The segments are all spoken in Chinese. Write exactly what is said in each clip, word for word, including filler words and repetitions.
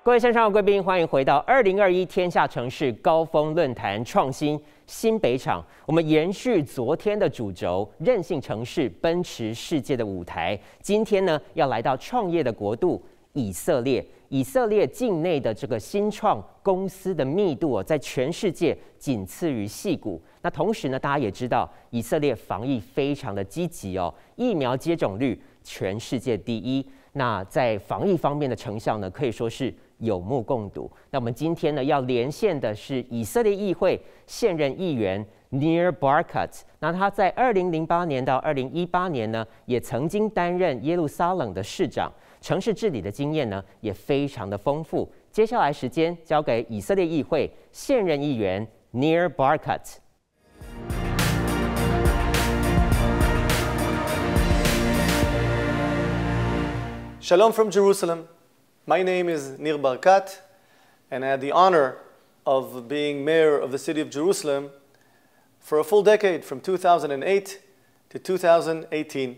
各位线上的贵宾，欢迎回到二零二一天下城市高峰论坛创新新北场。我们延续昨天的主轴，韧性城市奔驰世界的舞台。今天呢，要来到创业的国度以色列。以色列境内的这个新创公司的密度哦，在全世界仅次于矽谷。那同时呢，大家也知道，以色列防疫非常的积极哦，疫苗接种率全世界第一。那在防疫方面的成效呢，可以说是有目共睹。那我们今天呢，要连线的是以色列议会现任议员 Nir Barkat。那他在二零零八年到二零一八年呢，也曾经担任耶路撒冷的市长，城市治理的经验呢也非常的丰富。接下来时间交给以色列议会现任议员 Nir Barkat。 Shalom from Jerusalem. My name is Nir Barkat, and I had the honor of being mayor of the city of Jerusalem for a full decade, from two thousand eight to two thousand eighteen.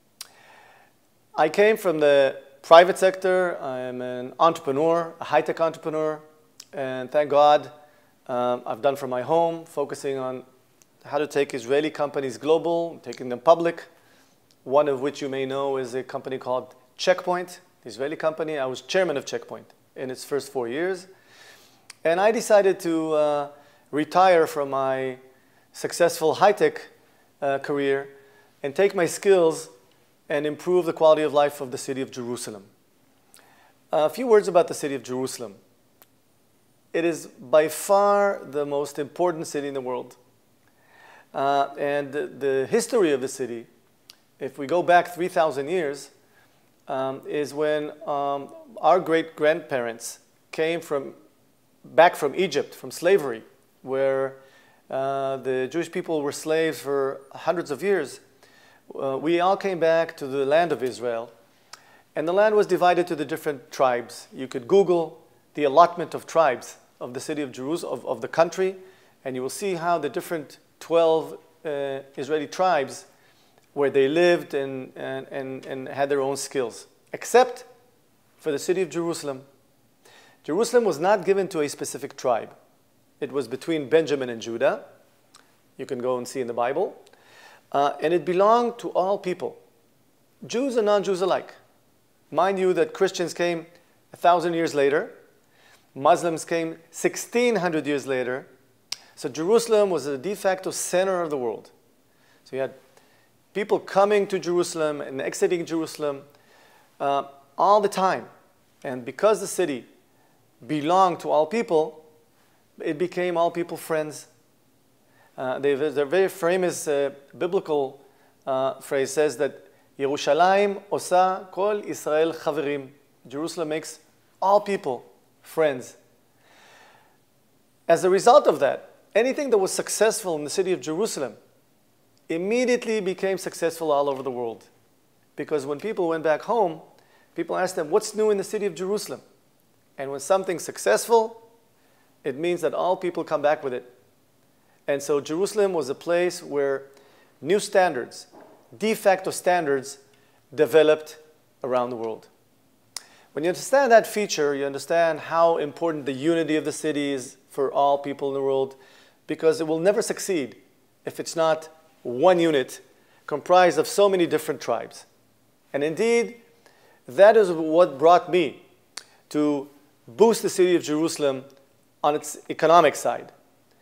I came from the private sector. I am an entrepreneur, a high-tech entrepreneur, and thank God um, I've done from my home, focusing on how to take Israeli companies global, taking them public, one of which you may know is a company called Checkpoint, the Israeli company. I was chairman of Checkpoint in its first four years. And I decided to uh, retire from my successful high-tech uh, career and take my skills and improve the quality of life of the city of Jerusalem. A few words about the city of Jerusalem. It is by far the most important city in the world. Uh, and the, the history of the city, if we go back three thousand years, Um, is when um, our great-grandparents came from, back from Egypt, from slavery, where uh, the Jewish people were slaves for hundreds of years. Uh, we all came back to the land of Israel, and the land was divided to the different tribes. You could Google the allotment of tribes of the city of Jerusalem, of, of the country, and you will see how the different twelve uh, Israeli tribes where they lived and, and, and, and had their own skills, except for the city of Jerusalem. Jerusalem was not given to a specific tribe. It was between Benjamin and Judah. You can go and see in the Bible. Uh, and it belonged to all people, Jews and non-Jews alike. Mind you that Christians came a thousand years later. Muslims came sixteen hundred years later. So Jerusalem was the de facto center of the world. So you had people coming to Jerusalem and exiting Jerusalem uh, all the time. And because the city belonged to all people, it became all people friends. Uh, there's a very famous uh, biblical uh, phrase says that Yerushalayim osa kol Israel chaverim. Jerusalem makes all people friends. As a result of that, anything that was successful in the city of Jerusalem immediately became successful all over the world. Because when people went back home, people asked them, what's new in the city of Jerusalem? And when something's successful, it means that all people come back with it. And so Jerusalem was a place where new standards, de facto standards, developed around the world. When you understand that feature, you understand how important the unity of the city is for all people in the world, because it will never succeed if it's not one unit comprised of so many different tribes. And indeed, that is what brought me to boost the city of Jerusalem on its economic side.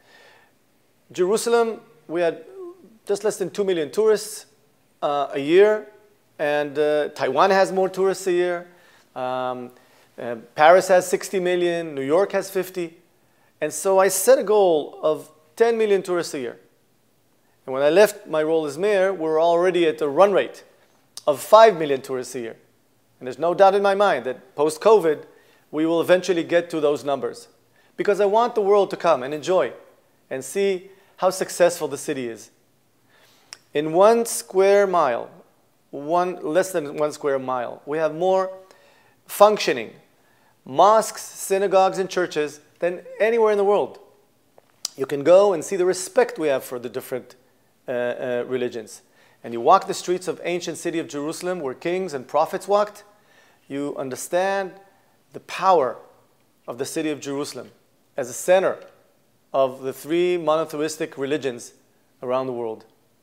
Jerusalem, we had just less than two million tourists uh, a year, and uh, Taiwan has more tourists a year. Um, uh, Paris has sixty million, New York has fifty. And so I set a goal of ten million tourists a year. And when I left my role as mayor, we were already at a run rate of five million tourists a year. And there's no doubt in my mind that post-COVID, we will eventually get to those numbers. Because I want the world to come and enjoy and see how successful the city is. In one square mile, one, less than one square mile, we have more functioning mosques, synagogues, and churches than anywhere in the world. You can go and see the respect we have for the different uh, uh, religions. And you walk the streets of ancient city of Jerusalem where kings and prophets walked, you understand the power of the city of Jerusalem as a center of the three monotheistic religions around the world.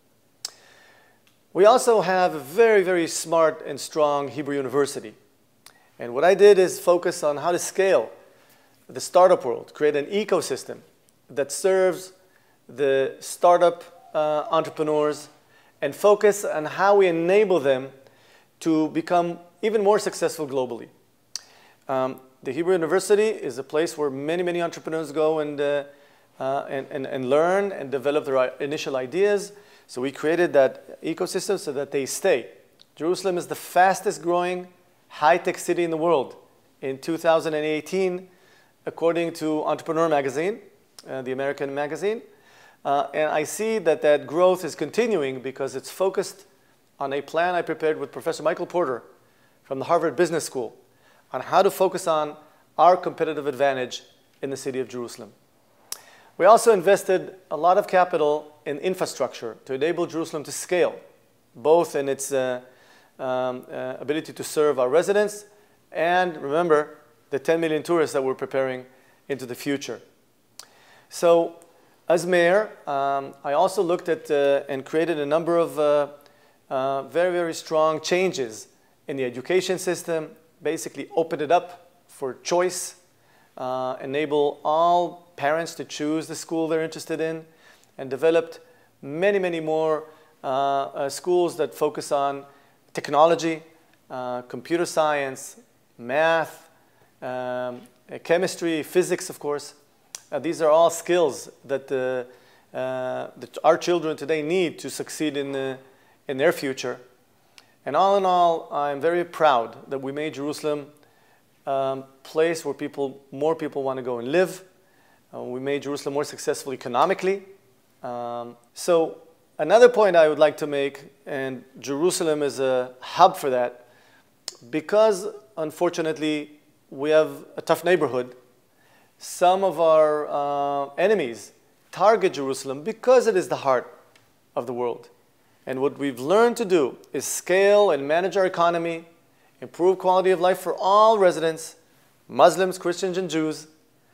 We also have a very, very smart and strong Hebrew university. And what I did is focus on how to scale the startup world, create an ecosystem that serves the startup uh, entrepreneurs, and focus on how we enable them to become even more successful globally. Um, the Hebrew University is a place where many, many entrepreneurs go and, uh, uh, and, and, and learn and develop their initial ideas. So we created that ecosystem so that they stay. Jerusalem is the fastest growing high-tech city in the world in two thousand eighteen, according to Entrepreneur Magazine, uh, the American magazine. Uh, and I see that that growth is continuing because it's focused on a plan I prepared with Professor Michael Porter from the Harvard Business School on how to focus on our competitive advantage in the city of Jerusalem. We also invested a lot of capital in infrastructure to enable Jerusalem to scale, both in its uh, um, uh, ability to serve our residents and, remember, the ten million tourists that we're preparing into the future. So, as mayor, um, I also looked at uh, and created a number of uh, uh, very, very strong changes in the education system, basically opened it up for choice, uh, enable all parents to choose the school they're interested in, and developed many, many more uh, uh, schools that focus on technology, uh, computer science, math, um, chemistry, physics, of course. Uh, these are all skills that, uh, uh, that our children today need to succeed in, uh, in their future. And all in all, I'm very proud that we made Jerusalem a um, place where people, more people want to go and live. Uh, we made Jerusalem more successful economically. Um, so another point I would like to make, and Jerusalem is a hub for that, because unfortunately we have a tough neighborhood. Some of our uh, enemies target Jerusalem because it is the heart of the world. And what we've learned to do is scale and manage our economy, improve quality of life for all residents, Muslims, Christians, and Jews,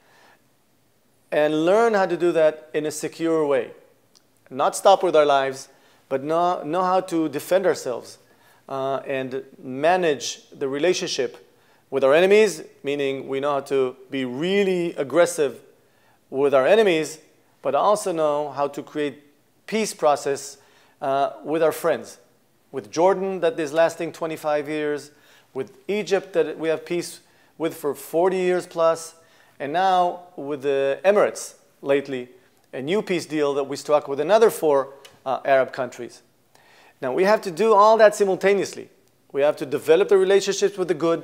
and learn how to do that in a secure way. Not stop with our lives, but know, know how to defend ourselves uh, and manage the relationship with our enemies, meaning we know how to be really aggressive with our enemies, but also know how to create peace process uh, with our friends. With Jordan, that is lasting twenty-five years, with Egypt, that we have peace with for forty years plus, and now with the Emirates lately, a new peace deal that we struck with another four uh, Arab countries. Now, we have to do all that simultaneously. We have to develop the relationships with the good,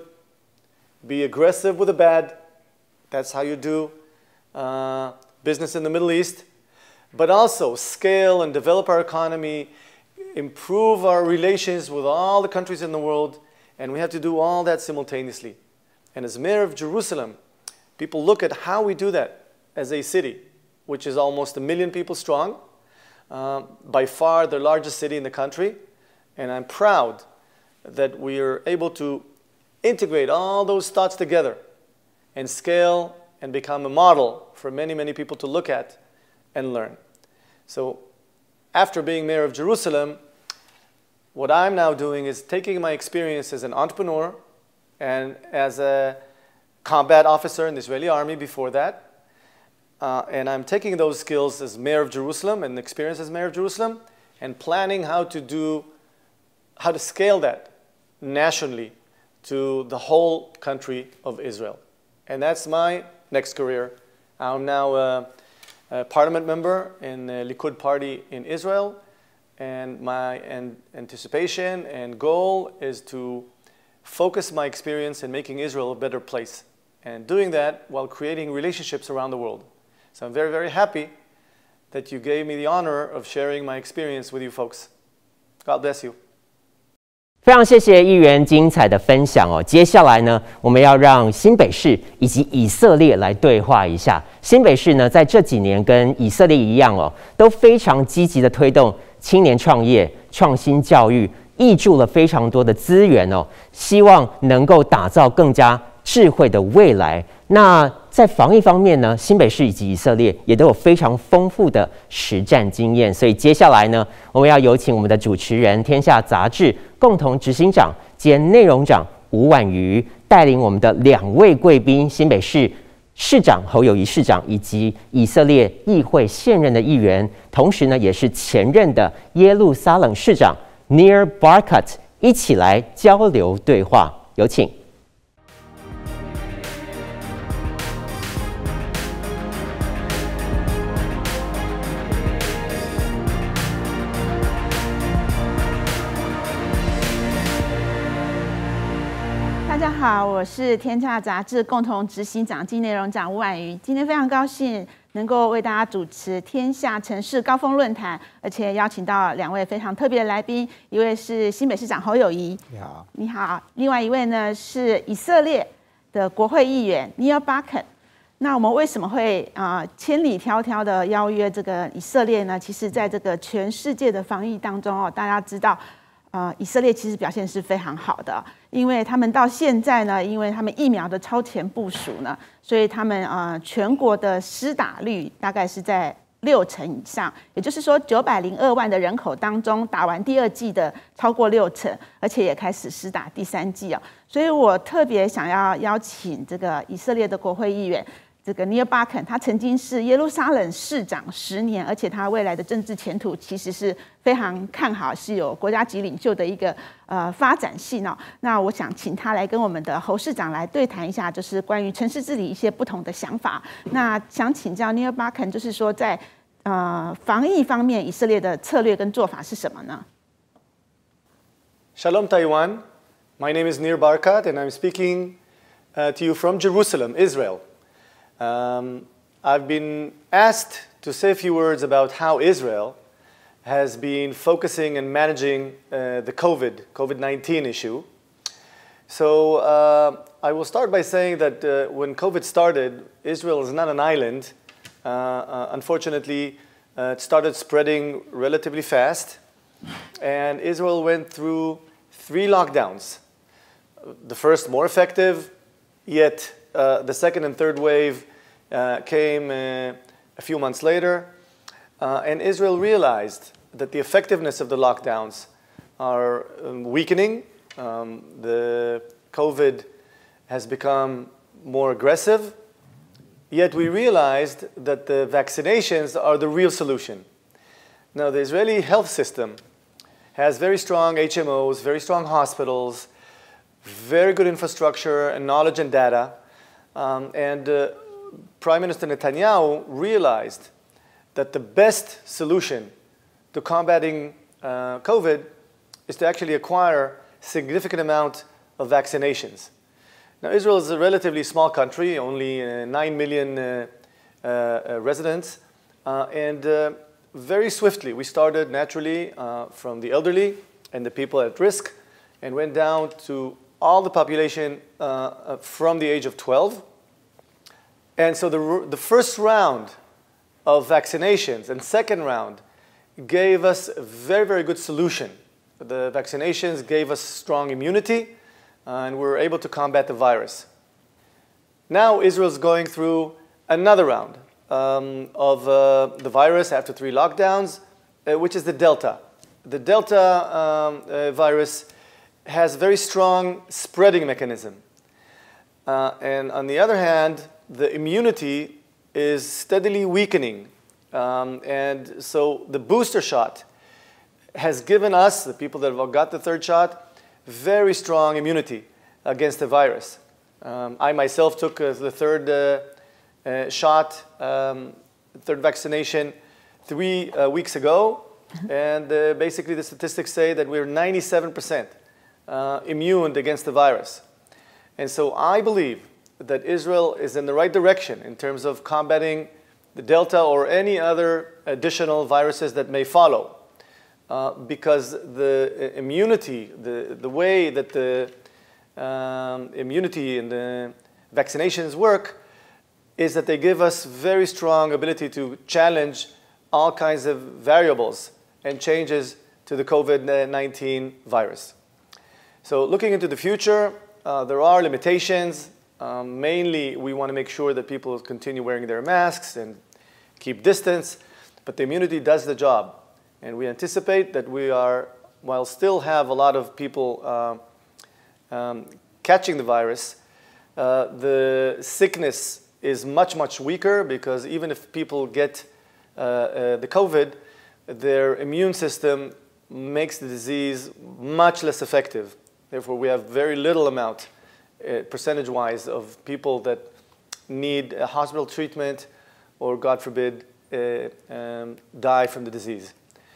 be aggressive with the bad. That's how you do uh, business in the Middle East. But also scale and develop our economy, improve our relations with all the countries in the world, and we have to do all that simultaneously. And as mayor of Jerusalem, people look at how we do that as a city, which is almost a million people strong, uh, by far the largest city in the country. And I'm proud that we are able to integrate all those thoughts together and scale and become a model for many, many people to look at and learn. So after being mayor of Jerusalem, what I'm now doing is taking my experience as an entrepreneur and as a combat officer in the Israeli army before that, uh, and I'm taking those skills as mayor of Jerusalem and experience as mayor of Jerusalem and planning how to do, how to scale that nationally to the whole country of Israel. And that's my next career. I'm now a, a parliament member in the Likud party in Israel, and my an anticipation and goal is to focus my experience in making Israel a better place, and doing that while creating relationships around the world. So I'm very, very happy that you gave me the honor of sharing my experience with you folks. God bless you. 非常谢谢议员精彩的分享哦。接下来呢，我们要让新北市以及以色列来对话一下。新北市呢，在这几年跟以色列一样哦，都非常积极的推动青年创业、创新教育，挹注了非常多的资源哦，希望能够打造更加智慧的未来。那在防疫方面呢，新北市以及以色列也都有非常丰富的实战经验。所以接下来呢，我们要有请我们的主持人、天下杂志共同执行长兼内容长吴婉瑜，带领我们的两位贵宾，新北市市长侯友宜市长以及以色列议会现任的议员，同时呢也是前任的耶路撒冷市长 Nir Barkat 一起来交流对话。有请。 大家好，我是天下杂志共同执行长兼内容长吴婉瑜。今天非常高兴能够为大家主持天下城市高峰论坛，而且邀请到两位非常特别的来宾，一位是新北市长侯友宜， 你好， 你好；另外一位呢是以色列的国会议员 Nir Barkat。那我们为什么会啊、呃、千里迢迢的邀约这个以色列呢？其实，在这个全世界的防疫当中哦，大家知道。呃，以色列其实表现是非常好的，因为他们到现在呢，因为他们疫苗的超前部署呢，所以他们呃全国的施打率大概是在六成以上，也就是说九百零二万的人口当中，打完第二剂的超过六成，而且也开始施打第三剂哦。所以我特别想要邀请这个以色列的国会议员。这个 Nir Barkat， 他曾经是耶路撒冷市长十年，而且他未来的政治前途其实是非常看好，是有国家级领袖的一个呃发展性哦。那我想请他来跟我们的侯市长来对谈一下，就是关于城市治理一些不同的想法。那想请教 Nir Barkat， 就是说在呃防疫方面，以色列的策略跟做法是什么呢 Shalom Taiwan, my name is Nir Barkat and I'm speaking uh, to you from Jerusalem, Israel. Um, I've been asked to say a few words about how Israel has been focusing and managing uh, the COVID, COVID nineteen issue. So uh, I will start by saying that uh, when COVID started, Israel is not an island. Uh, uh, unfortunately, uh, it started spreading relatively fast, and Israel went through three lockdowns. The first more effective, yet Uh, the second and third wave uh, came uh, a few months later, uh, and Israel realized that the effectiveness of the lockdowns are um, weakening. Um, the COVID has become more aggressive, yet we realized that the vaccinations are the real solution. Now, the Israeli health system has very strong H M Os, very strong hospitals, very good infrastructure and knowledge and data. Um, and uh, Prime Minister Netanyahu realized that the best solution to combating uh, COVID is to actually acquire significant amount of vaccinations. Now, Israel is a relatively small country, only uh, nine million uh, uh, residents, uh, and uh, very swiftly we started naturally uh, from the elderly and the people at risk and went down to all the population uh, from the age of twelve. And so the, the first round of vaccinations and second round gave us a very, very good solution. The vaccinations gave us strong immunity, uh, and we were able to combat the virus. Now Israel's going through another round um, of uh, the virus after three lockdowns, uh, which is the Delta. The Delta um, uh, virus has very strong spreading mechanism. Uh, and on the other hand, the immunity is steadily weakening. Um, and so the booster shot has given us, the people that have got the third shot, very strong immunity against the virus. Um, I myself took uh, the third uh, uh, shot, um, third vaccination three uh, weeks ago. And uh, basically the statistics say that we're ninety-seven percent uh, immune against the virus. And so I believe that Israel is in the right direction in terms of combating the Delta or any other additional viruses that may follow. Uh, because the immunity, the, the way that the um, immunity and the vaccinations work is that they give us very strong ability to challenge all kinds of variables and changes to the COVID nineteen virus. So looking into the future, uh, there are limitations Um, mainly, we want to make sure that people continue wearing their masks and keep distance, but the immunity does the job. And we anticipate that we are, while still have a lot of people uh, um, catching the virus, uh, the sickness is much, much weaker because even if people get uh, uh, the COVID, their immune system makes the disease much less effective. Therefore, we have very little amount, uh, percentage-wise, of people that need a hospital treatment or, God forbid, uh, um, die from the disease.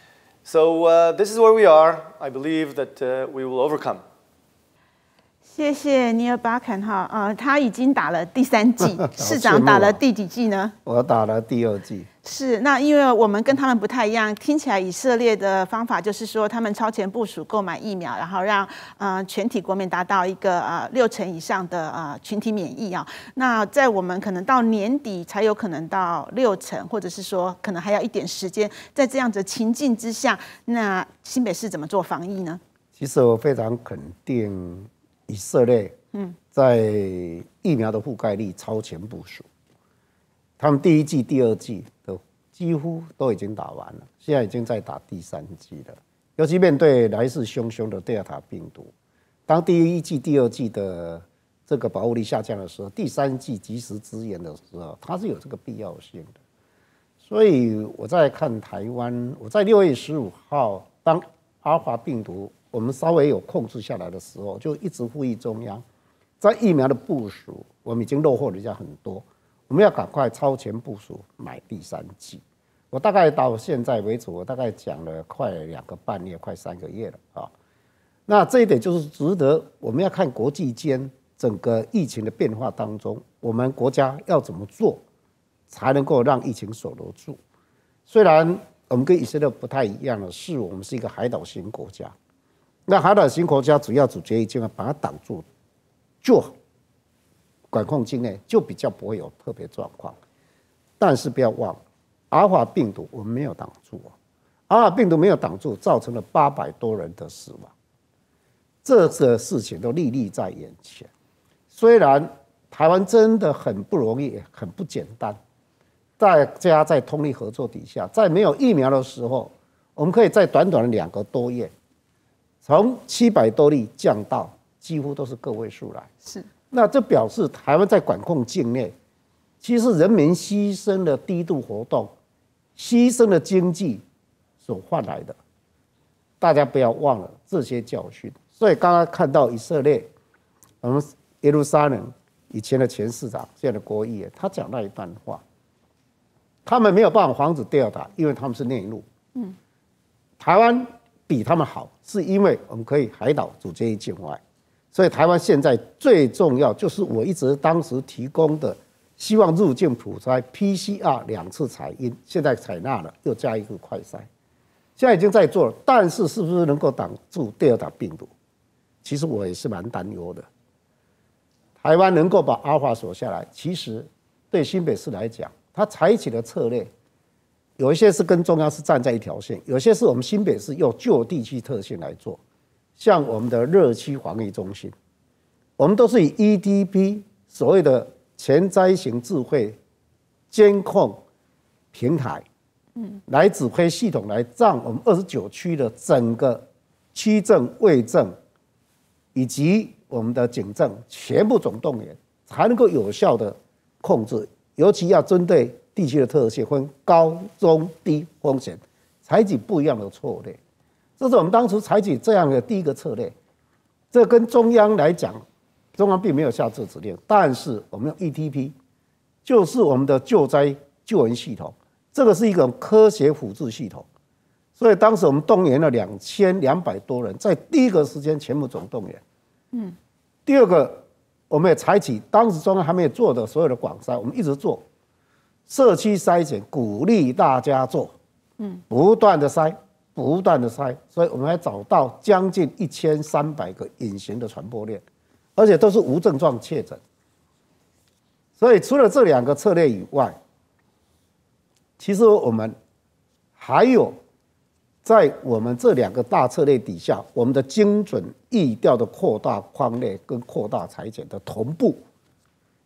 So uh, this is where we are. I believe that uh, we will overcome. 谢谢尼尔巴肯哈，呃，他已经打了第三剂，市长打了第几剂呢？ 我打了第二剂。 是，那因为我们跟他们不太一样，听起来以色列的方法就是说，他们超前部署购买疫苗，然后让呃全体国民达到一个呃六成以上的呃群体免疫啊。那在我们可能到年底才有可能到六成，或者是说可能还要一点时间。在这样子情境之下，那新北市怎么做防疫呢？ 其实我非常肯定以色列在疫苗的覆盖率超前部署。他们第一剂、第二剂的几乎都已经打完了，现在已经在打第三剂了。尤其面对来势汹汹的德尔塔病毒，当第一剂、第二剂的这个保护力下降的时候，第三剂及时支援的时候，它是有这个必要性的。所以我在看台湾，我在六月十五号，当阿尔法病毒我们稍微有控制下来的时候，就一直呼吁中央，在疫苗的部署，我们已经落后人家很多。我们要赶快超前部署买第三剂。我大概到现在为止，我大概讲了快两个半月，快三个月了啊。那这一点就是值得我们要看国际间整个疫情的变化当中，我们国家要怎么做，才能够让疫情守得住。虽然我们跟以色列不太一样的是，我们是一个海岛型国家。那海岛型国家主要主决议就要把它挡住就好。管控境内就比较不会有特别状况，但是不要忘了，阿尔法病毒我们没有挡住啊，阿尔法病毒没有挡住，造成了八百多人的死亡，这个事情都历历在眼前。虽然台湾真的很不容易，很不简单，大家在通力合作底下，在没有疫苗的时候，我们可以在短短的两个多月，从七百多例降到几乎都是个位数来。 是。 那这表示台湾在管控境内，其实人民牺牲了低度活动，牺牲了经济所换来的，大家不要忘了这些教训。所以刚刚看到以色列，我们耶路撒冷以前的前市长，现在的国议员，他讲那一段话，他们没有办法防止德尔塔，因为他们是内陆。嗯，台湾比他们好，是因为我们可以海岛主决议境外。所以台湾现在最重要就是我一直当时提供的，希望入境普筛 P C R 两次采阴，现在采纳了，又加一个快筛，现在已经在做了。但是是不是能够挡住德尔塔病毒？其实我也是蛮担忧的。台湾能够把阿尔法锁下来，其实对新北市来讲，它采取的策略，有一些是跟中央是站在一条线，有些是我们新北市用就地区特性来做。像我们的热区防疫中心，我们都是以 E D P 所谓的前瞻型智慧监控平台，嗯，来指挥系统，来让我们二十九区的整个区政、卫政以及我们的警政全部总动员，才能够有效的控制。尤其要针对地区的特性，分高、中、低风险，采取不一样的策略。这是我们当初采取这样的第一个策略，这跟中央来讲，中央并没有下这指令，但是我们用 E T P， 就是我们的救灾救援系统，这个是一个科学辅助系统，所以当时我们动员了两千两百多人，在第一个时间全部总动员。嗯，第二个，我们也采取当时中央还没有做的所有的广筛，我们一直做社区筛检，鼓励大家做，嗯，不断的筛。不断的筛，所以我们还找到将近一千三百个隐形的传播链，而且都是无症状确诊。所以除了这两个策略以外，其实我们还有在我们这两个大策略底下，我们的精准疫调的扩大框列跟扩大采检的同步，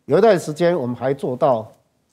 有一段时间我们还做到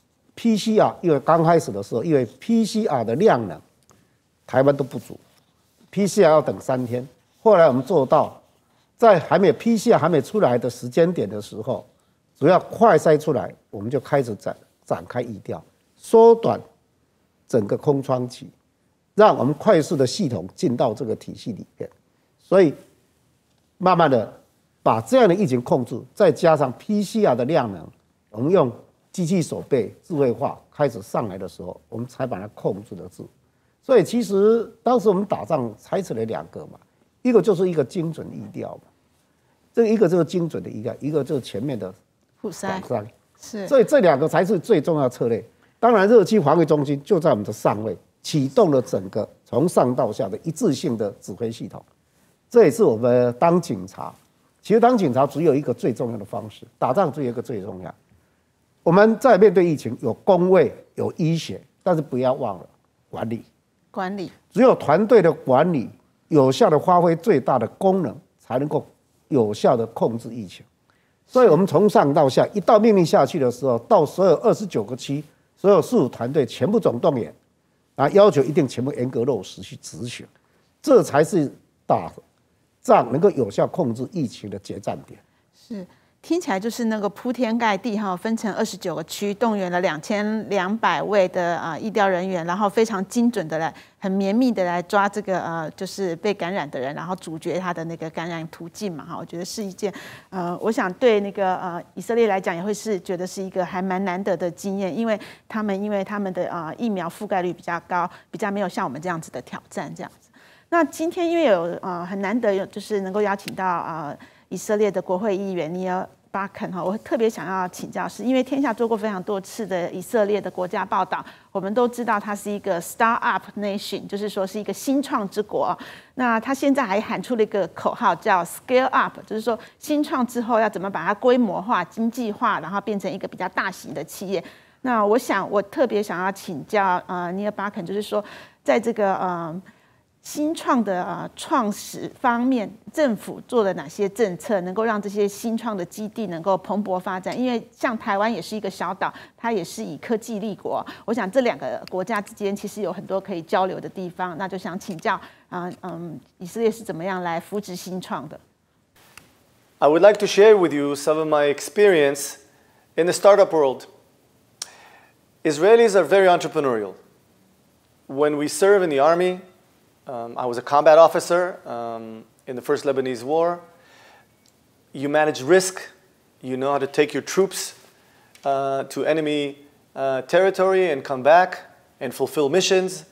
P C R， 因为刚开始的时候，因为 P C R 的量呢，台湾都不足 ，P C R 要等三天。后来我们做到，在还没有 P C R 还没出来的时间点的时候，只要快筛出来，我们就开始展展开疫调，缩短整个空窗期，让我们快速的系统进到这个体系里面。所以，慢慢的把这样的疫情控制，再加上 P C R 的量能，我们用机器手背智慧化开始上来的时候，我们才把它控制得住。所以其实当时我们打仗采取了两个嘛，一个就是一个精准疫调嘛，这个一个就是精准的疫调，一个就是前面的普筛是， 所以这两个才是最重要的策略。当然，热区防卫中心就在我们的上位，启动了整个从上到下的一致性的指挥系统。这也是我们当警察，其实当警察只有一个最重要的方式，打仗只有一个最重要。我们在面对疫情，有公卫，有医学，但是不要忘了管理。 管理只有团队的管理，有效的发挥最大的功能，才能够有效的控制疫情。所以，我们从上到下，一到命令下去的时候，到所有二十九个区，所有事务团队全部总动员，啊，要求一定全部严格落实去执行，这才是打仗能够有效控制疫情的决战点。 是。听起来就是那个铺天盖地哈，分成二十九个区，动员了两千两百位的啊疫调人员，然后非常精准的来、很绵密的来抓这个呃，就是被感染的人，然后阻绝他的那个感染途径嘛哈。我觉得是一件呃，我想对那个呃以色列来讲，也会是觉得是一个还蛮难得的经验，因为他们因为他们的啊、呃、疫苗覆盖率比较高，比较没有像我们这样子的挑战这样子。那今天因为有呃很难得有就是能够邀请到啊。呃以色列的国会议员尼尔巴肯哈，我特别想要请教是，因为天下做过非常多次的以色列的国家报道，我们都知道它是一个 start-up nation， 就是说是一个新创之国。那他现在还喊出了一个口号叫 scale up， 就是说新创之后要怎么把它规模化、经济化，然后变成一个比较大型的企业。那我想我特别想要请教呃尼尔巴肯，就是说在这个呃。新创的呃创始方面，政府做了哪些政策，能够让这些新创的基地能够蓬勃发展？因为像台湾也是一个小岛，它也是以科技立国。我想这两个国家之间其实有很多可以交流的地方。那就想请教啊，嗯，以色列是怎么样来扶植新创的 ？I would like to share with you some of my experience in the startup world. Israelis are very entrepreneurial. When we serve in the army, Um, I was a combat officer um, in the first Lebanese war. You manage risk. You know how to take your troops uh, to enemy uh, territory and come back and fulfill missions.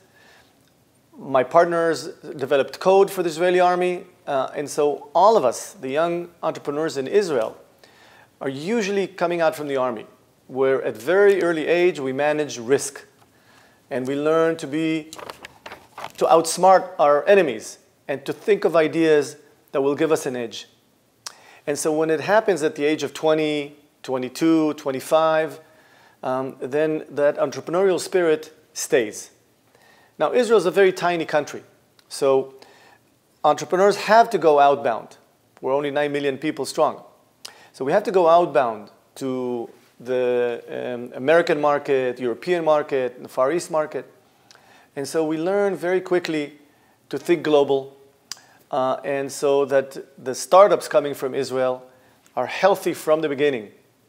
My partners developed code for the Israeli army. Uh, and so all of us, the young entrepreneurs in Israel, are usually coming out from the army, where at very early age we manage risk. And we learn to be to outsmart our enemies and to think of ideas that will give us an edge. And so when it happens at the age of twenty, twenty-two, twenty-five, um, then that entrepreneurial spirit stays. Now, Israel is a very tiny country, so entrepreneurs have to go outbound. We're only nine million people strong. So we have to go outbound to the um, American market, European market, the Far East market. And so we learn very quickly to think global, uh, and so that the startups coming from Israel are healthy from the beginning.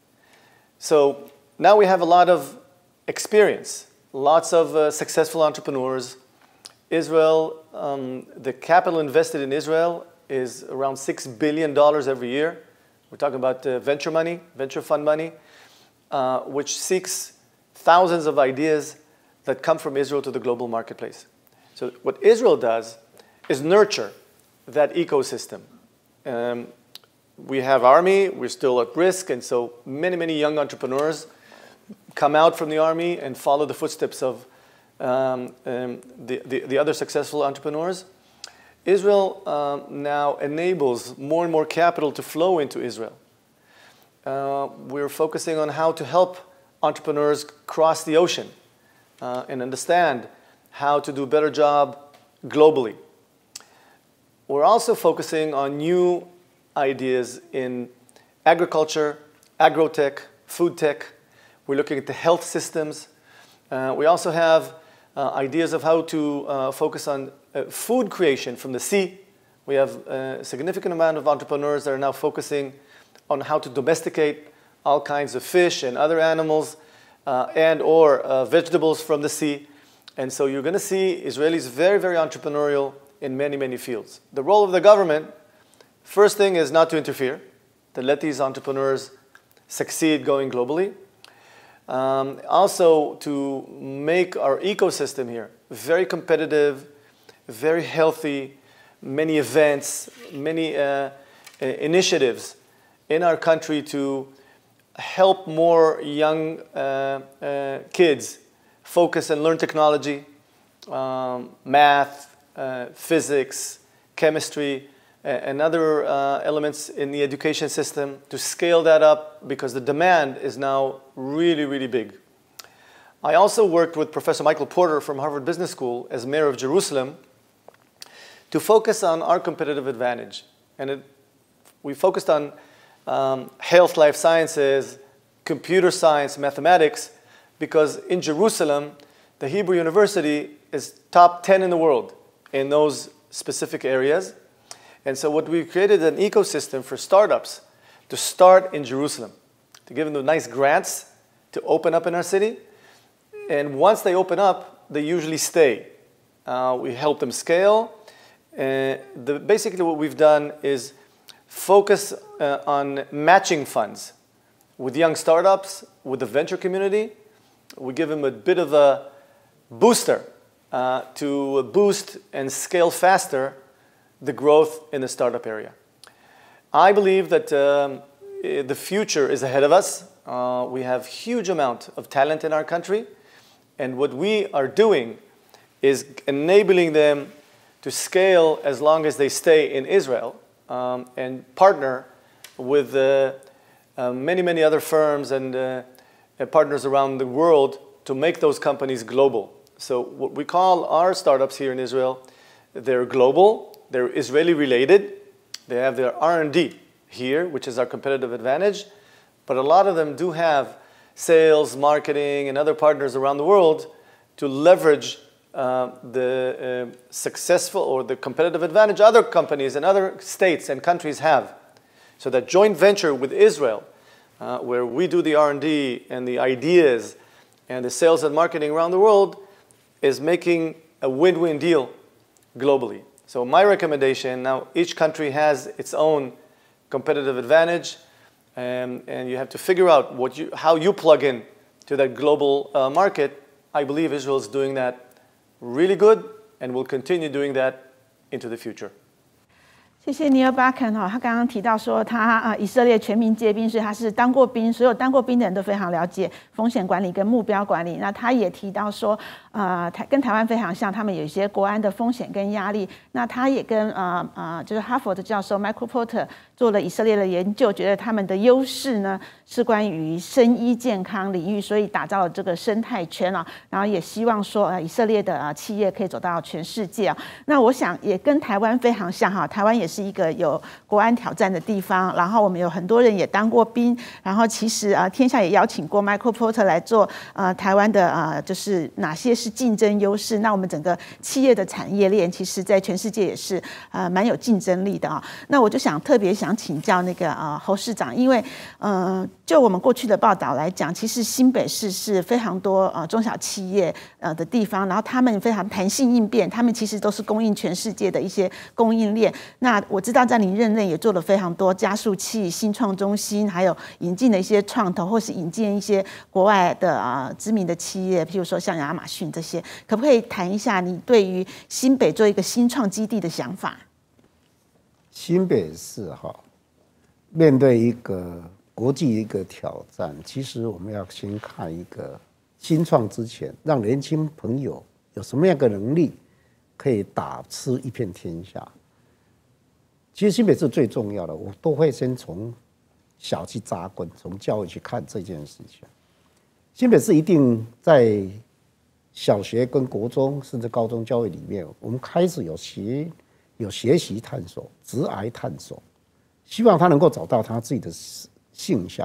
So now we have a lot of experience, lots of uh, successful entrepreneurs. Israel, um, the capital invested in Israel is around six billion dollars every year. We're talking about uh, venture money, venture fund money, uh, which seeks thousands of ideas that come from Israel to the global marketplace. So what Israel does is nurture that ecosystem. Um, we have army, we're still at risk, and so many, many young entrepreneurs come out from the army and follow the footsteps of um, um, the, the, the other successful entrepreneurs. Israel um, now enables more and more capital to flow into Israel. Uh, we're focusing on how to help entrepreneurs cross the ocean uh, and understand how to do a better job globally. We're also focusing on new ideas in agriculture, agrotech, food tech. We're looking at the health systems. Uh, we also have uh, ideas of how to uh, focus on uh, food creation from the sea. We have a significant amount of entrepreneurs that are now focusing on how to domesticate all kinds of fish and other animals uh, and or uh, vegetables from the sea. And so you're going to see Israelis very, very entrepreneurial in many, many fields. The role of the government, first thing is not to interfere, to let these entrepreneurs succeed going globally. Um, also to make our ecosystem here very competitive, very healthy, many events, many uh, initiatives in our country to help more young uh, uh, kids focus and learn technology, um, math, uh, physics, chemistry, and other uh, elements in the education system, to scale that up because the demand is now really, really big. I also worked with Professor Michael Porter from Harvard Business School as mayor of Jerusalem to focus on our competitive advantage. And it, we focused on um, health, life sciences, computer science, mathematics, because in Jerusalem, the Hebrew University is top ten in the world in those specific areas. And so what we created an ecosystem for startups to start in Jerusalem, to give them the nice grants to open up in our city. And once they open up, they usually stay. Uh, we help them scale. Uh, the, basically what we've done is focus uh, on matching funds with young startups, with the venture community. We give them a bit of a booster uh, to boost and scale faster the growth in the startup area. I believe that um, the future is ahead of us. Uh, we have huge amount of talent in our country, and what we are doing is enabling them to scale as long as they stay in Israel um, and partner with uh, uh, many, many other firms and uh, partners around the world to make those companies global. So what we call our startups here in Israel, they're global. They're Israeli related. They have their R and D here, which is our competitive advantage. But a lot of them do have sales, marketing, and other partners around the world to leverage uh, the uh, successful or the competitive advantage other companies and other states and countries have. So that joint venture with Israel, uh, where we do the R and D and the ideas and the sales and marketing around the world, is making a win-win deal globally. So my recommendation, now each country has its own competitive advantage, um, and you have to figure out what you, how you plug in to that global uh, market. I believe Israel is doing that really good and will continue doing that into the future. 谢谢尼尔巴肯哈，他刚刚提到说他啊以色列全民皆兵，所以他是当过兵，所有当过兵的人都非常了解风险管理跟目标管理。那他也提到说，呃，台跟台湾非常像，他们有一些国安的风险跟压力。那他也跟呃呃就是哈佛的教授 Michael Porter 做了以色列的研究，觉得他们的优势呢是关于生医健康领域，所以打造了这个生态圈啊。然后也希望说呃以色列的呃企业可以走到全世界啊。那我想也跟台湾非常像哈，台湾也是一个有国安挑战的地方，然后我们有很多人也当过兵，然后其实啊、呃，天下也邀请过 Michael Porter 来做呃台湾的呃就是哪些是竞争优势。那我们整个企业的产业链，其实在全世界也是呃蛮有竞争力的啊。那我就想特别想请教那个呃侯市长，因为呃就我们过去的报道来讲，其实新北市是非常多呃中小企业呃的地方，然后他们非常弹性应变，他们其实都是供应全世界的一些供应链。那我知道在您任内也做了非常多加速器、新创中心，还有引进的一些创投，或是引进一些国外的啊、呃、知名的企业，譬如说像亚马逊这些，可不可以谈一下你对于新北做一个新创基地的想法？ 新北市哈，面对一个国际一个挑战，其实我们要先看一个新创之前，让年轻朋友有什么样的能力可以打吃一片天下。其实新北市最重要的，我都会先从小去扎根，从教育去看这件事情。新北市一定在小学跟国中甚至高中教育里面，我们开始有学有学习探索、职涯探索，希望他能够找到他自己的性向。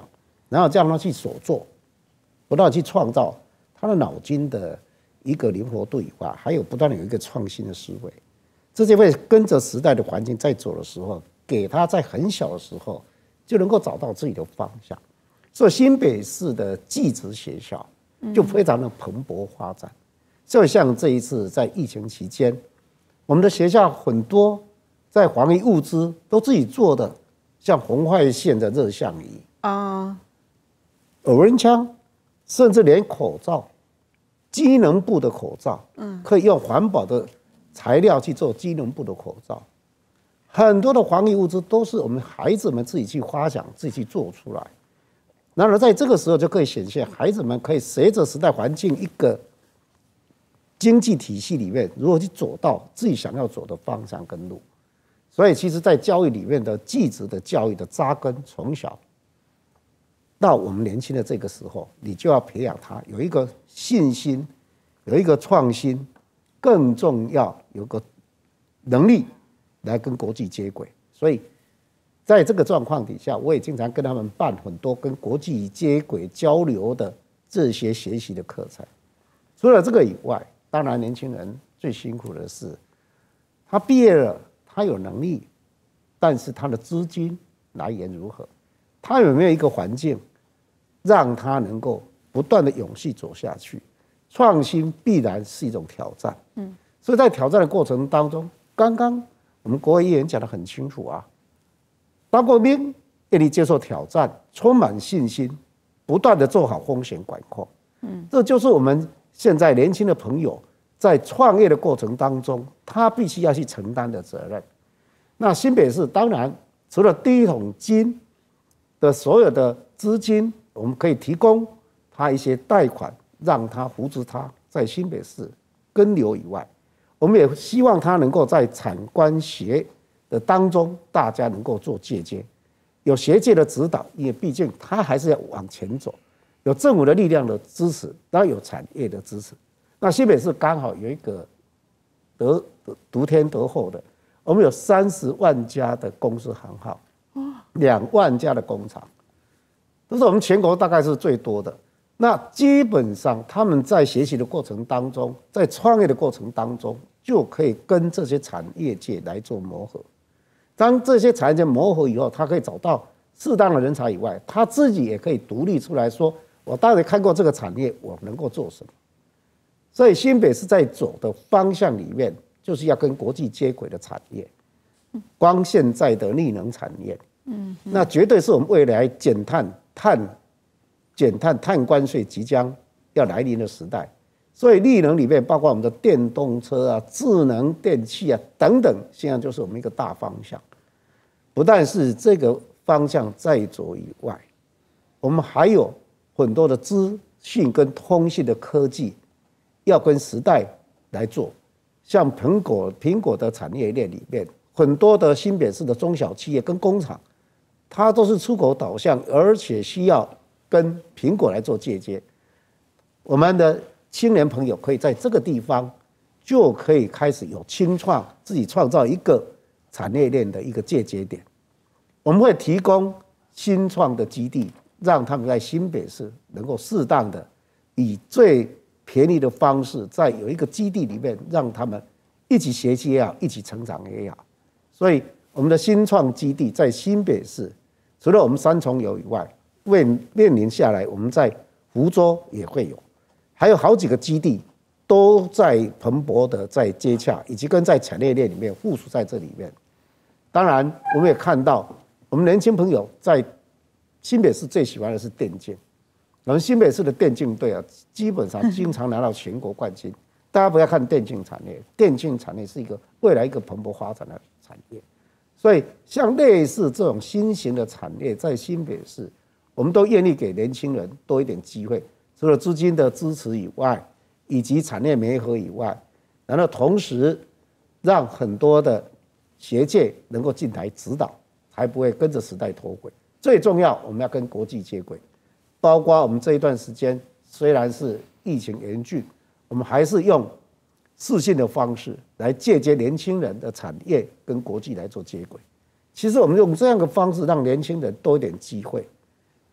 然后这样他去所做，不断去创造他的脑筋的一个灵活度以外，还有不断的有一个创新的思维，这就会跟着时代的环境在走的时候，给他在很小的时候就能够找到自己的方向。所以新北市的技职学校就非常的蓬勃发展。就像这一次在疫情期间，我们的学校很多在防疫物资都自己做的，像红外线的热像仪啊、耳温枪，甚至连口罩，机能部的口罩，嗯，可以用环保的材料去做机能部的口罩。很多的防疫物资都是我们孩子们自己去发想、自己去做出来。然而在这个时候就可以显现，孩子们可以随着时代环境一个经济体系里面，如何去走到自己想要走的方向跟路。所以其实在教育里面的技职的教育的扎根，从小到我们年轻的这个时候，你就要培养他有一个信心，有一个创新，更重要有个能力来跟国际接轨。所以在这个状况底下，我也经常跟他们办很多跟国际接轨交流的这些学习的课程。除了这个以外，当然年轻人最辛苦的是，他毕业了，他有能力，但是他的资金来源如何？他有没有一个环境，让他能够不断的永续走下去？创新必然是一种挑战。嗯，所以在挑战的过程当中，刚刚我们国会议员讲得很清楚啊，当国民愿意接受挑战，充满信心，不断的做好风险管控。嗯，这就是我们现在年轻的朋友在创业的过程当中，他必须要去承担的责任。那新北市当然除了第一桶金的所有的资金，我们可以提供他一些贷款，让他扶持他在新北市耕留以外，我们也希望他能够在产官学的当中，大家能够做借鉴，有学界的指导，因为毕竟他还是要往前走，有政府的力量的支持，当然有产业的支持。那新北市刚好有一个得独天独厚的，我们有三十万家的公司行号，两万家的工厂，都是我们全国大概是最多的。那基本上他们在学习的过程当中，在创业的过程当中，就可以跟这些产业界来做磨合。当这些产业界磨合以后，他可以找到适当的人才以外，他自己也可以独立出来说，我当然看过这个产业，我能够做什么。所以新北市在走的方向里面，就是要跟国际接轨的产业，光现在的绿能产业，嗯，那绝对是我们未来减碳、碳、减碳、碳关税即将要来临的时代。所以绿能里面包括我们的电动车啊、智能电器啊等等，现在就是我们一个大方向。不但是这个方向在走以外，我们还有很多的资讯跟通信的科技。要跟时代来做，像苹果苹果的产业链里面，很多的新北市的中小企业跟工厂，它都是出口导向，而且需要跟苹果来做借接。我们的青年朋友可以在这个地方就可以开始有轻创，自己创造一个产业链的一个借接点。我们会提供新创的基地，让他们在新北市能够适当的以最便宜的方式，在有一个基地里面，让他们一起学习也好，一起成长也好。所以我们的新创基地在新北市，除了我们三重有以外，面面临下来，我们在福州也会有，还有好几个基地都在蓬勃的在接洽，以及跟在产业链里面附属在这里面。当然，我们也看到，我们年轻朋友在新北市最喜欢的是电竞。我们新北市的电竞队啊，基本上经常拿到全国冠军。大家不要看电竞产业，电竞产业是一个未来一个蓬勃发展的产业。所以，像类似这种新型的产业，在新北市，我们都愿意给年轻人多一点机会。除了资金的支持以外，以及产业媒合以外，然后同时让很多的学界能够进来指导，才不会跟着时代脱轨。最重要，我们要跟国际接轨。包括我们这一段时间，虽然是疫情严峻，我们还是用视讯的方式来借接年轻人的产业跟国际来做接轨。其实我们用这样的方式，让年轻人多一点机会，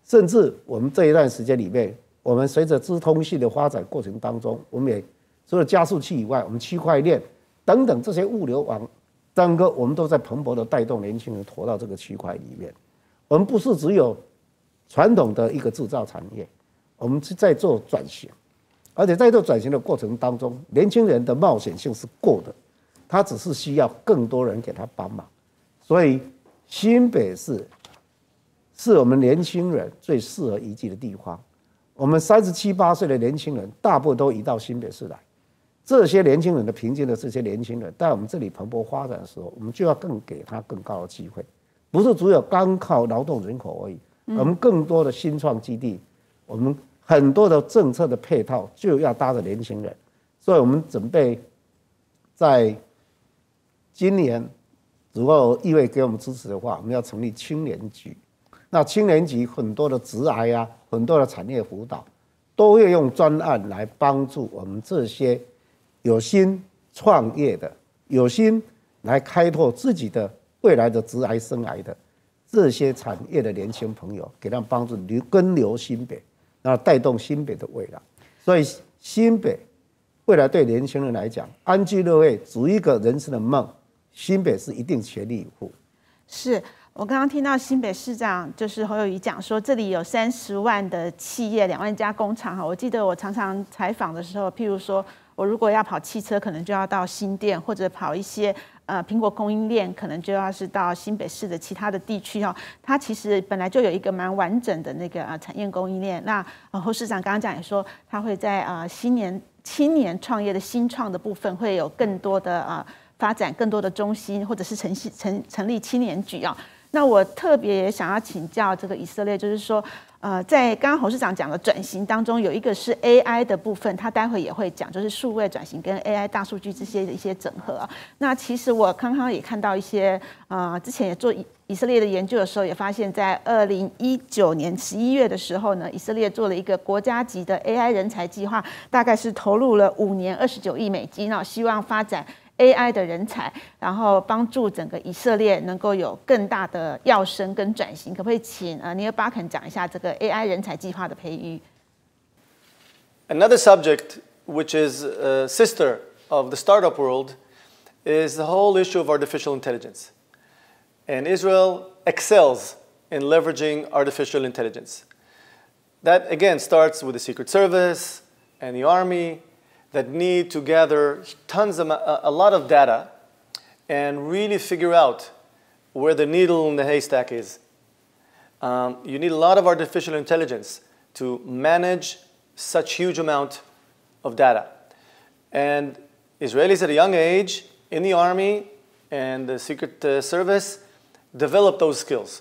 甚至我们这一段时间里面，我们随着资通信的发展过程当中，我们也除了加速器以外，我们区块链等等这些物流网，整个我们都在蓬勃的带动年轻人投到这个区块里面。我们不是只有传统的一个制造产业，我们是在做转型，而且在做转型的过程当中，年轻人的冒险性是够的，他只是需要更多人给他帮忙。所以新北市是我们年轻人最适合移居的地方。我们三十七八岁的年轻人大部分都移到新北市来，这些年轻人的平均的这些年轻人在我们这里蓬勃发展的时候，我们就要更给他更高的机会，不是只有单靠劳动人口而已，我们更多的新创基地，我们很多的政策的配套就要搭着年轻人，所以我们准备在今年如果议会给我们支持的话，我们要成立青年局。那青年局很多的职涯啊，很多的产业辅导，都会用专案来帮助我们这些有心创业的、有心来开拓自己的未来的职涯生涯的这些产业的年轻朋友，给他们帮助留跟留新北，然后带动新北的未来。所以新北未来对年轻人来讲，安居乐业只一个人生的梦，新北是一定全力以赴。 是。我刚刚听到新北市长就是侯友宜讲说，这里有三十万的企业，两万家工厂哈。我记得我常常采访的时候，譬如说我如果要跑汽车，可能就要到新店，或者跑一些呃苹果供应链，可能就要是到新北市的其他的地区哈。它其实本来就有一个蛮完整的那个呃产业供应链。那呃侯市长刚刚讲也说，他会在呃新年青年创业的新创的部分会有更多的呃发展，更多的中心，或者是成成成立青年局啊。那我特别想要请教这个以色列，就是说，呃，在刚刚侯市长讲的转型当中，有一个是 A I 的部分，他待会也会讲，就是数位转型跟 A I 大数据这些的一些整合啊。那其实我刚刚也看到一些，呃，之前也做以以色列的研究的时候，也发现，在二零一九年十一月的时候呢，以色列做了一个国家级的 A I 人才计划，大概是投入了五年二十九亿美金啊，希望发展A I 的人才，然后帮助整个以色列能够有更大的跃升跟转型，可不可以请呃尼尔巴肯讲一下这个 A I 人才计划的培育 ？Another subject which is a sister of the startup world is the whole issue of artificial intelligence. And Israel excels in leveraging artificial intelligence. That again starts with the Secret Service and the Army that need to gather tons of, a lot of data and really figure out where the needle in the haystack is. Um, you need a lot of artificial intelligence to manage such huge amount of data. And Israelis at a young age in the army and the Secret uh, Service develop those skills.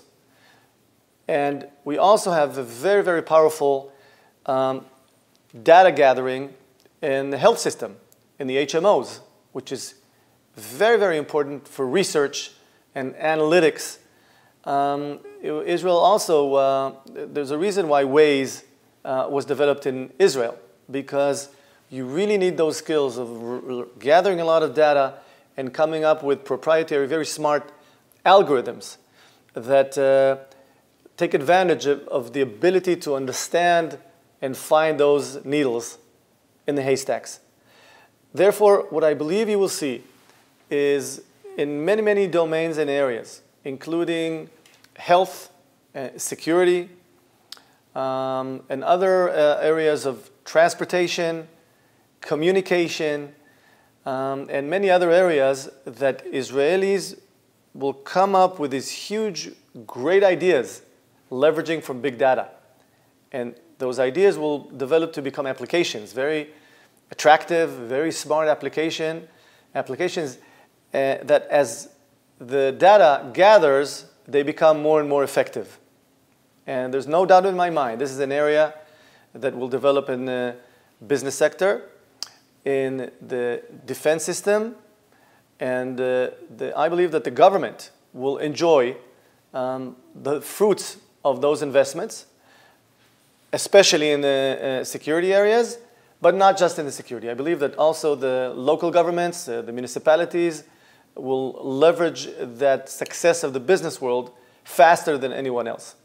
And we also have a very, very powerful um, data gathering in the health system, in the H M Os, which is very, very important for research and analytics. Um, Israel also, uh, there's a reason why Waze uh, was developed in Israel, because you really need those skills of r gathering a lot of data and coming up with proprietary, very smart algorithms that uh, take advantage of, of the ability to understand and find those needles in the haystacks. Therefore, what I believe you will see is in many, many domains and areas, including health, uh, security, um, and other uh, areas of transportation, communication, um, and many other areas that Israelis will come up with these huge, great ideas leveraging from big data. And those ideas will develop to become applications, very attractive, very smart application, applications uh, that as the data gathers, they become more and more effective. And there's no doubt in my mind, this is an area that will develop in the business sector, in the defense system, and uh, the, I believe that the government will enjoy um, the fruits of those investments, especially in the uh, security areas, but not just in the security. I believe that also the local governments, uh, the municipalities, will leverage that success of the business world faster than anyone else.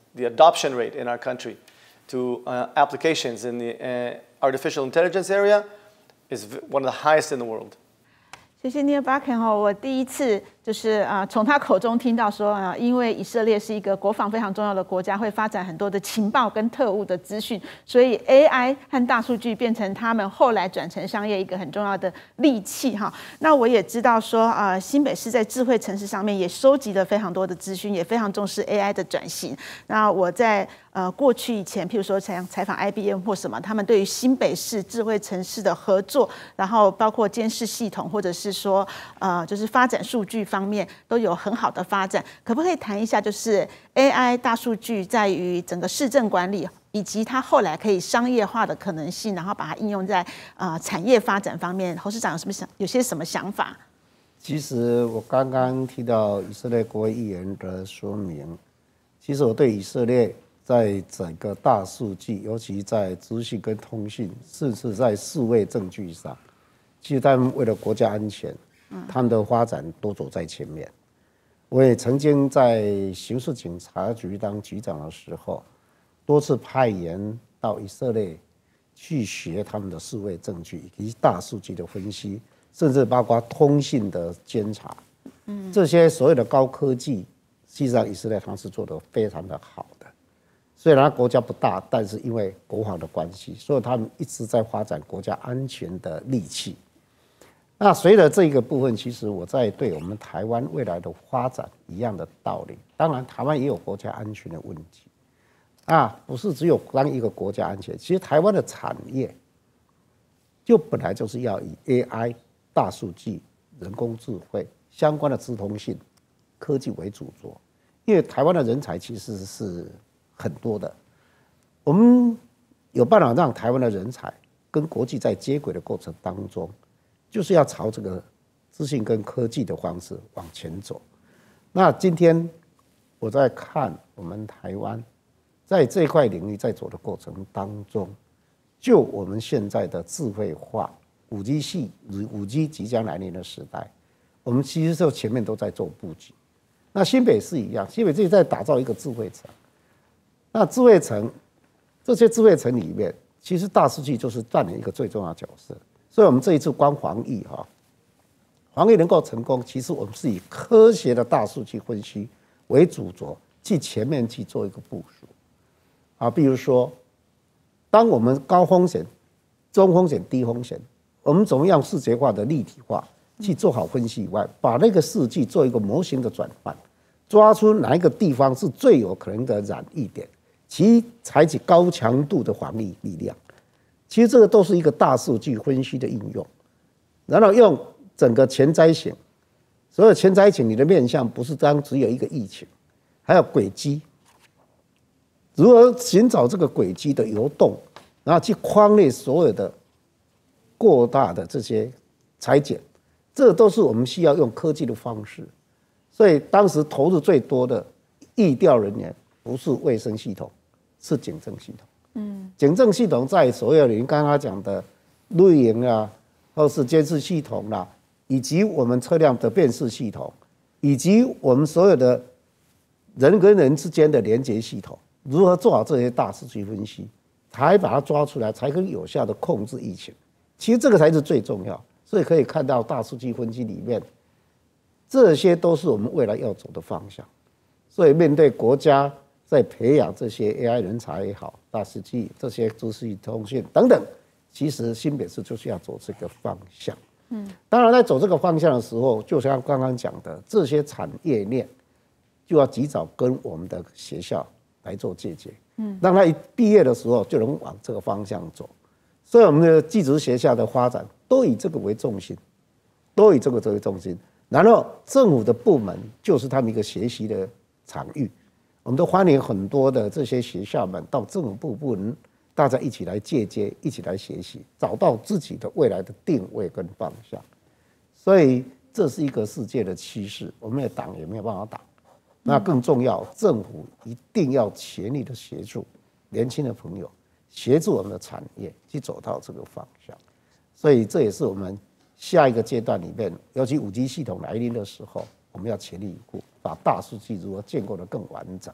the adoption rate in our country to uh, applications in the uh, artificial intelligence area is one of the highest in the world. 谢谢 Nir Barkat 哈，我第一次就是啊、呃、从他口中听到说啊、呃，因为以色列是一个国防非常重要的国家，会发展很多的情报跟特务的资讯，所以 A I 和大数据变成他们后来转成商业一个很重要的利器哈。那我也知道说啊、呃，新北市在智慧城市上面也收集了非常多的资讯，也非常重视 A I 的转型。那我在呃过去以前，譬如说采采访 I B M 或什么，他们对于新北市智慧城市的合作，然后包括监视系统或者是说，呃，就是发展数据方面都有很好的发展。可不可以谈一下，就是 A I 大数据在于整个市政管理，以及它后来可以商业化的可能性，然后把它应用在呃产业发展方面，侯市长有什么想有些什么想法？ 其实我刚刚提到以色列国会议员的说明，其实我对以色列在整个大数据，尤其在资讯跟通讯，甚至在数位证据上，其实他们为了国家安全，他们的发展都走在前面。我也曾经在刑事警察局当局长的时候，多次派员到以色列去学他们的数位证据以及大数据的分析，甚至包括通信的监察，这些所有的高科技，实际上以色列他们是做得非常的好的。虽然国家不大，但是因为国防的关系，所以他们一直在发展国家安全的利器。那随着这个部分，其实我在对我们台湾未来的发展一样的道理。当然，台湾也有国家安全的问题，啊，不是只有当一个国家安全，其实台湾的产业就本来就是要以 A I、大数据、人工智慧相关的资通信科技为主轴，因为台湾的人才其实是很多的，我们有办法让台湾的人才跟国际在接轨的过程当中，就是要朝这个资讯跟科技的方式往前走。那今天我在看我们台湾在这块领域在走的过程当中，就我们现在的智慧化 五 G 系 五 G 即将来临的时代，我们其实就前面都在做布局。那新北市一样，新北市在打造一个智慧城。那智慧城，这些智慧城里面，其实大数据就是扮演一个最重要的角色。所以，我们这一次光防疫哈，防疫能够成功，其实我们是以科学的大数据分析为主轴，去前面去做一个部署。啊，比如说，当我们高风险、中风险、低风险，我们怎么样视觉化的立体化去做好分析以外，把那个数据做一个模型的转换，抓出哪一个地方是最有可能的染疫点。其采取高强度的防疫力量，其实这个都是一个大数据分析的应用，然后用整个前灾型，所有前灾型你的面向不是当只有一个疫情，还有轨迹，如何寻找这个轨迹的游动，然后去框列所有的过大的这些裁剪，这都是我们需要用科技的方式。所以当时投入最多的疫调人员不是卫生系统，是警政系统。嗯，警政系统在所有您刚刚讲的录影啊，或是监视系统啦、啊，以及我们车辆的辨识系统，以及我们所有的人跟人之间的连接系统，如何做好这些大数据分析，才把它抓出来，才可以有效的控制疫情。其实这个才是最重要。所以可以看到大数据分析里面，这些都是我们未来要走的方向。所以面对国家在培养这些 A I 人才也好，大数据这些资讯通讯等等，其实新北市就是要走这个方向。嗯，当然在走这个方向的时候，就像刚刚讲的，这些产业链就要及早跟我们的学校来做借鉴，嗯，让他一毕业的时候就能往这个方向走。所以我们的技职学校的发展都以这个为重心，都以这个作为重心。然后政府的部门就是他们一个学习的场域，我们都欢迎很多的这些学校们到政府部部门，大家一起来借鉴，一起来学习，找到自己的未来的定位跟方向。所以这是一个世界的趋势，我们的党也没有办法挡。那更重要，政府一定要全力的协助年轻的朋友，协助我们的产业去走到这个方向。所以这也是我们下一个阶段里面，尤其 五 G 系统来临的时候，我们要全力以赴，把大数据如何建构得更完整，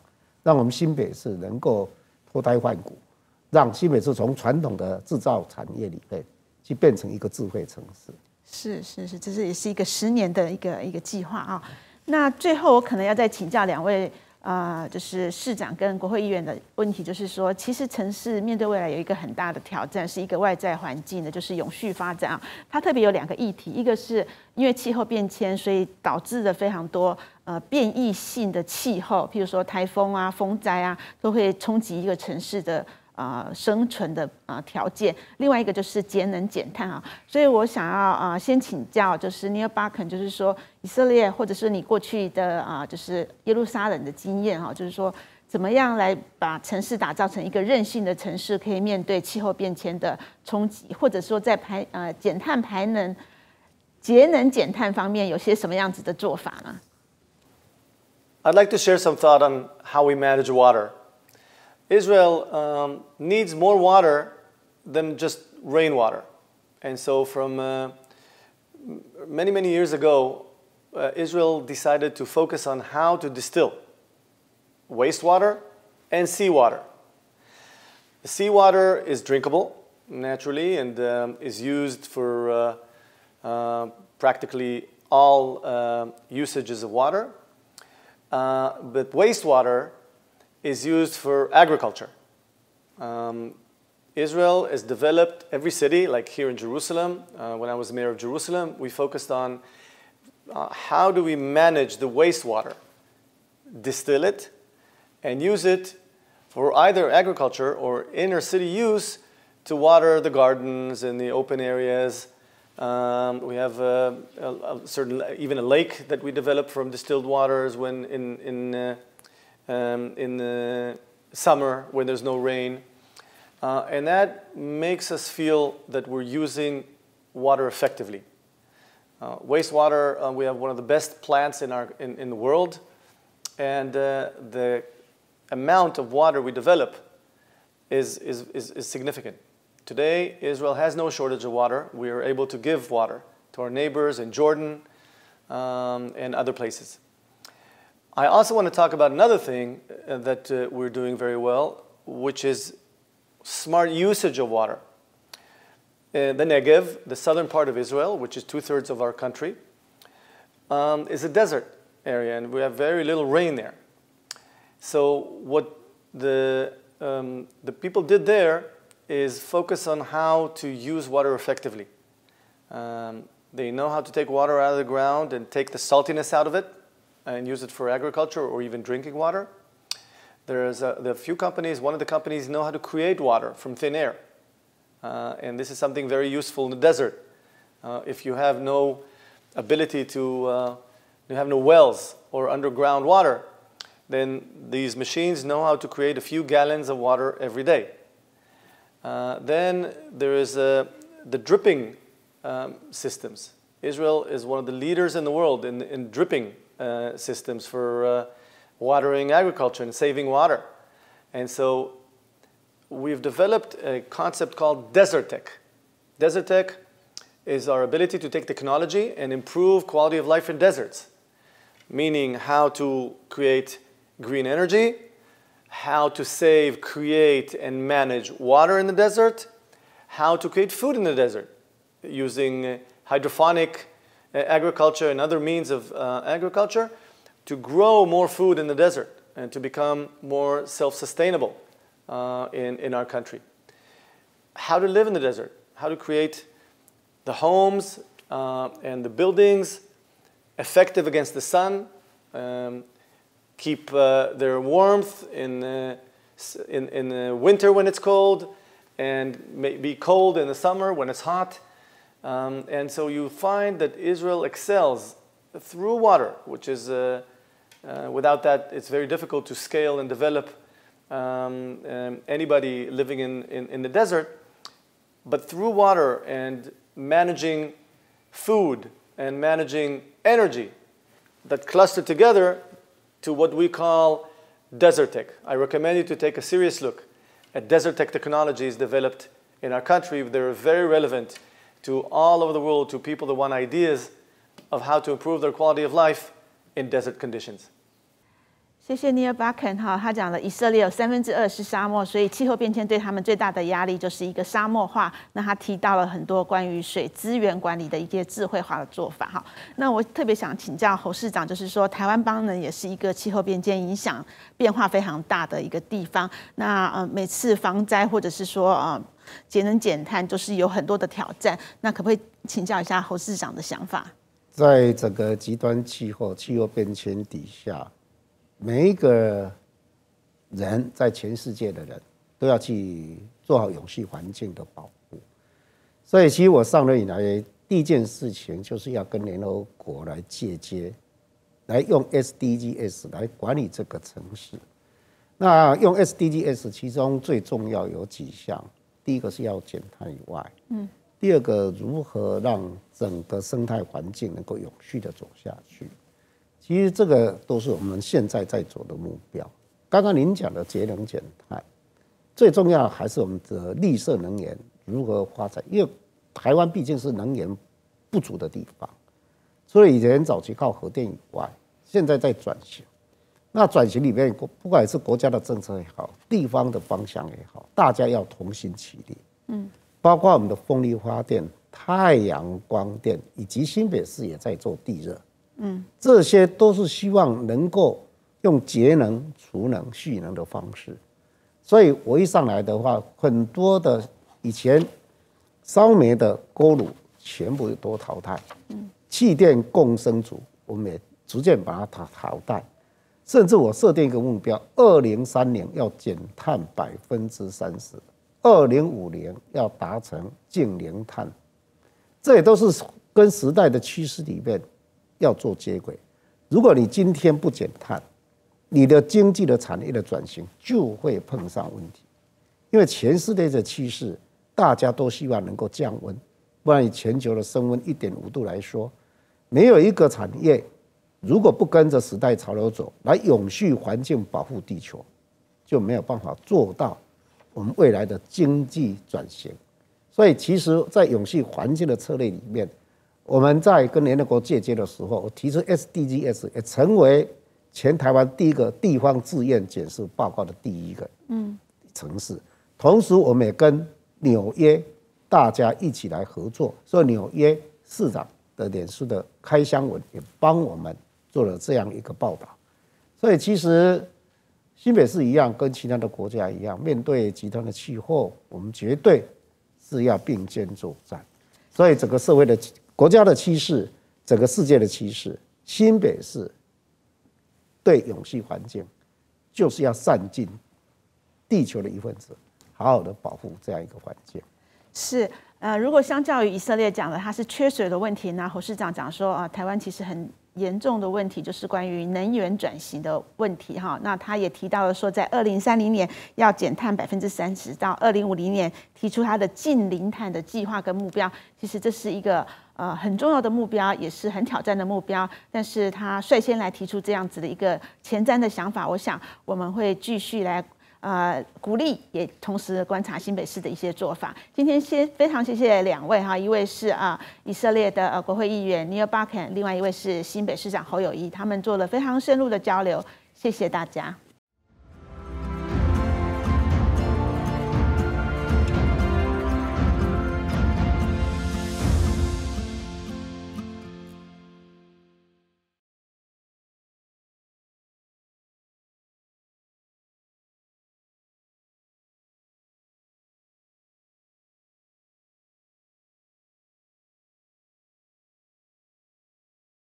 让我们新北市能够脱胎换骨，让新北市从传统的制造产业里面去变成一个智慧城市。 是是是，这是也是一个十年的一个一个计划啊。那最后我可能要再请教两位。呃，就是市长跟国会议员的问题，就是说，其实城市面对未来有一个很大的挑战，是一个外在环境的，就是永续发展啊。它特别有两个议题，一个是因为气候变迁，所以导致了非常多呃变异性的气候，譬如说台风啊、风灾啊，都会冲击一个城市的呃生存的呃条件。另外一个就是节能减碳啊。所以我想要啊、呃、先请教，就是 Nir Barkat，就是说以色列或者是你过去的啊、呃、就是耶路撒冷的经验哈，就是说怎么样来把城市打造成一个韧性的城市，可以面对气候变迁的冲击，或者说在排呃减碳排能、节能减碳方面有些什么样子的做法呢？ I'd like to share some thought on how we manage water. Israel um, needs more water than just rainwater. And so from uh, many, many years ago, uh, Israel decided to focus on how to distill wastewater and seawater. The seawater is drinkable naturally and um, is used for uh, uh, practically all uh, usages of water. Uh, but wastewater is used for agriculture. Um, Israel has developed every city, like here in Jerusalem. Uh, when I was mayor of Jerusalem, we focused on uh, how do we manage the wastewater, distill it, and use it for either agriculture or inner city use to water the gardens and the open areas. Um, we have uh, a, a certain, even a lake that we developed from distilled waters when in, in, uh, um, in the summer when there's no rain. Uh, and that makes us feel that we're using water effectively. Uh, wastewater, uh, we have one of the best plants in, our, in, in the world. And uh, the amount of water we develop is, is, is, is significant. Today, Israel has no shortage of water. We are able to give water to our neighbors in Jordan um, and other places. I also want to talk about another thing uh, that uh, we're doing very well, which is smart usage of water. Uh, the Negev, the southern part of Israel, which is two-thirds of our country, um, is a desert area, and we have very little rain there. So what the, um, the people did there is focus on how to use water effectively. Um, they know how to take water out of the ground and take the saltiness out of it and use it for agriculture or even drinking water. There's a, there are a few companies, one of the companies know how to create water from thin air. Uh, and this is something very useful in the desert. Uh, if you have no ability to, uh, you have no wells or underground water, then these machines know how to create a few gallons of water every day. Uh, then there is uh, the dripping um, systems. Israel is one of the leaders in the world in, in dripping uh, systems for uh, watering agriculture and saving water. And so we've developed a concept called Desert Tech. Desert Tech is our ability to take technology and improve quality of life in deserts, meaning how to create green energy, how to save, create, and manage water in the desert, how to create food in the desert using uh, hydroponic uh, agriculture and other means of uh, agriculture to grow more food in the desert and to become more self-sustainable uh, in, in our country. How to live in the desert, how to create the homes uh, and the buildings effective against the sun, um, keep uh, their warmth in, uh, in, in the winter when it's cold, and may be cold in the summer when it's hot. Um, and so you find that Israel excels through water, which is, uh, uh, without that, it's very difficult to scale and develop um, um, anybody living in, in, in the desert. But through water and managing food and managing energy that cluster together to what we call Desert Tech. I recommend you to take a serious look at Desert Tech technologies developed in our country. They're very relevant to all over the world, to people that want ideas of how to improve their quality of life in desert conditions. 谢谢尼尔巴肯哈，他讲了以色列有三分之二是沙漠，所以气候变迁对他们最大的压力就是一个沙漠化。那他提到了很多关于水资源管理的一些智慧化的做法哈。那我特别想请教侯市长，就是说台湾邦呢也是一个气候变迁影响变化非常大的一个地方。那呃每次防灾或者是说呃节能减碳，就是有很多的挑战。那可不可以请教一下侯市长的想法？ 在整个极端气候、气候变迁底下，每一个人在全世界的人都要去做好永续环境的保护。所以，其实我上任以来第一件事情就是要跟联合国来借接，来用 S D Gs 来管理这个城市。那用 S D Gs 其中最重要有几项，第一个是要减碳以外，嗯，第二个如何让整个生态环境能够永续的走下去。其实这个都是我们现在在做的目标。刚刚您讲的节能减碳，最重要还是我们的绿色能源如何发展，因为台湾毕竟是能源不足的地方，除了以前早期靠核电以外，现在在转型。那转型里面，不管是国家的政策也好，地方的方向也好，大家要同心齐力。嗯，包括我们的风力发电、太阳光电，以及新北市也在做地热。嗯，这些都是希望能够用节能、储能、蓄能的方式。所以我一上来的话，很多的以前烧煤的锅炉全部都淘汰，嗯，气电共生组我们也逐渐把它淘汰，甚至我设定一个目标，二零三零要减碳百分之三十，二零五零要达成净零碳，这也都是跟时代的趋势里面要做接轨。如果你今天不减碳，你的经济的产业的转型就会碰上问题，因为全世界的趋势，大家都希望能够降温，不然以全球的升温一点五度来说，没有一个产业如果不跟着时代潮流走，来永续环境保护地球，就没有办法做到我们未来的经济转型。所以，其实，在永续环境的策略里面，我们在跟联合国借接的时候，我提出 S D Gs 也成为全台湾第一个地方自愿检视报告的第一个城市。同时，我们也跟纽约大家一起来合作，所以纽约市长的脸书的开箱文也帮我们做了这样一个报道。所以，其实新北市一样，跟其他的国家一样，面对极端的气候，我们绝对是要并肩作战。所以，整个社会的国家的趋势，整个世界的趋势，新北市对永续环境就是要善尽地球的一份子，好好的保护这样一个环境。 是，呃，如果相较于以色列讲的它是缺水的问题，那侯市长讲说啊，台湾其实很严重的问题就是关于能源转型的问题哈。那他也提到了说，在二零三零年要减碳百分之三十，到二零五零年提出他的净零碳的计划跟目标。其实这是一个呃很重要的目标，也是很挑战的目标。但是他率先来提出这样子的一个前瞻的想法，我想我们会继续来。呃，鼓励也同时观察新北市的一些做法。今天先非常谢谢两位哈，一位是啊、呃、以色列的呃国会议员尼尔巴肯，另外一位是新北市长侯友宜，他们做了非常深入的交流，谢谢大家。